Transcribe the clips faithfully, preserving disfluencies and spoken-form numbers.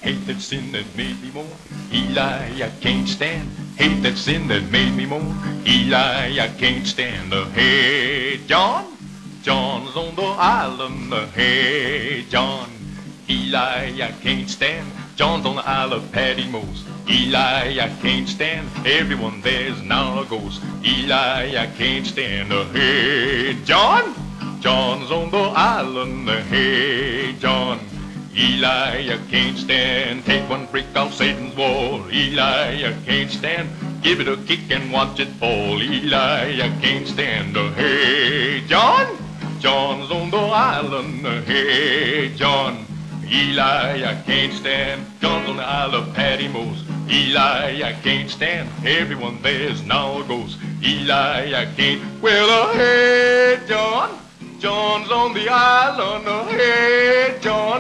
Hate that sin that made me moan. Eli, I can't stand. Hate that sin that made me moan. Eli, I can't stand. Hey, John, John's on the island. Hey, John, Eli, I can't stand. John's on the Isle of Patmos. Eli, I can't stand. Everyone there's now a ghost. Eli, I can't stand. Hey, John, John's on the island. Hey, John, Eli, I can't stand. Take one brick off Satan's wall. Eli, I can't stand. Give it a kick and watch it fall. Eli, I can't stand. Hey, John, John's on the island. Hey, John, Eli, I can't stand. John's on the Isle of Patmos. Eli, I can't stand. Everyone there's now a ghost. Eli, I can't. Well, uh, hey, John, John's on the island. Uh, hey, John,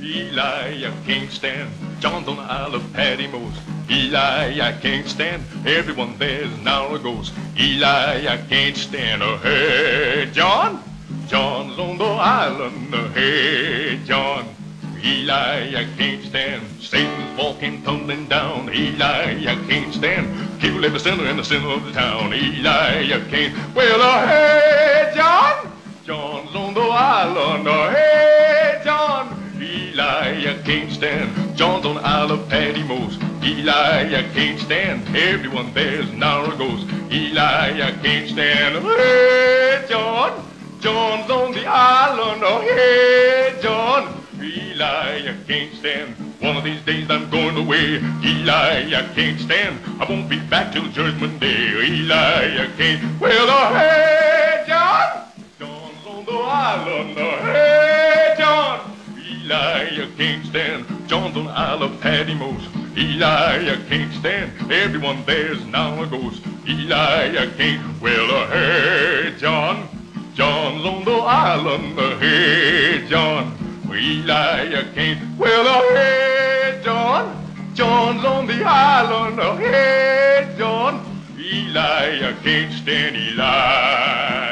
Eli, I can't stand. John's on the Isle of Patmos. Eli, I can't stand. Everyone there's now a ghost. Eli, I can't stand. Uh, hey, John, John's on the island. Uh, hey, John, Eli, I can't stand. Satan's walking, tumbling down. Eli, I can't stand. Kill every sinner in the center of the town. Eli, I can't. Well, uh, hey, John, John's on the island. Uh, hey, John, Eli, I can't stand. John's on the Isle of Patmos. Eli, I can't stand. Everyone there's now a ghost. Eli, I can't stand. Hey, John, John's on the island. Oh, hey, John, Eli, I can't stand. One of these days I'm going away. Eli, I can't stand. I won't be back till Judgment Day. Eli, I can't. Well, oh, hey, John, John's on the island. Oh, hey, John, Eli, I can't stand. John's on the Isle of Patmos. Eli, I can't stand. Everyone there's now a ghost. Eli, I can't. Well, oh, hey, John, John's on the island. Oh, hey, John, Eli, I can't. Well, oh, hey, John, John's on the island. Oh, hey, John, Eli, I can't stand. Eli.